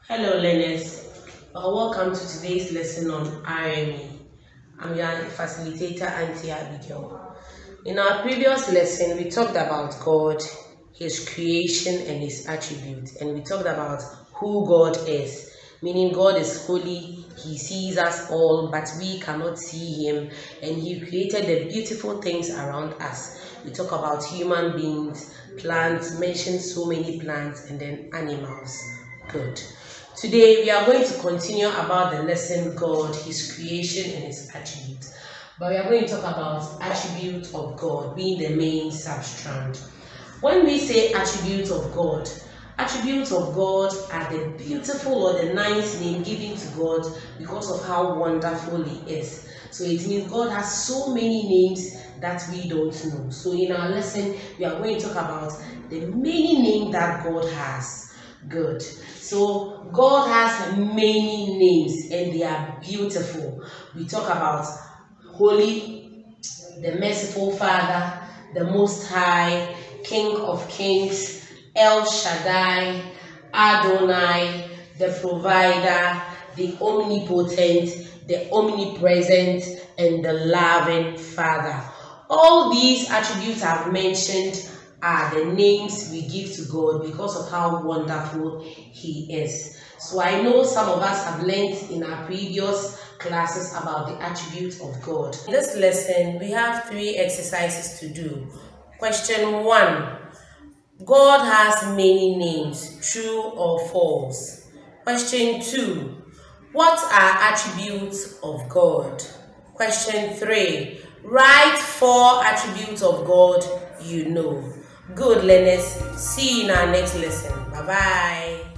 Hello learners, welcome to today's lesson on RME. I'm your facilitator Auntie Abigail. In our previous lesson, we talked about God, His creation and His attributes, and we talked about who God is, meaning God is holy, He sees us all, but we cannot see Him, and He created the beautiful things around us. We talk about human beings, plants, mentioned so many plants, and then animals. Good. Today we are going to continue about the lesson God, His creation and His attributes. But we are going to talk about attributes of God being the main substrand. When we say attributes of God are the beautiful or the nice name given to God because of how wonderful He is. So it means God has so many names that we don't know. So in our lesson, we are going to talk about the many names that God has. Good. So God has many names and they are beautiful. We talk about Holy, the Merciful Father, the Most High, King of Kings, El Shaddai, Adonai, the Provider, the Omnipotent, the Omnipresent, and the Loving Father. All these attributes I've mentioned are the names we give to God because of how wonderful He is. So I know some of us have learned in our previous classes about the attributes of God. In this lesson, we have 3 exercises to do. Question 1. God has many names, true or false? Question 2. What are attributes of God? Question 3. Write 4 attributes of God you know. Good learners, see you in our next lesson. Bye-bye.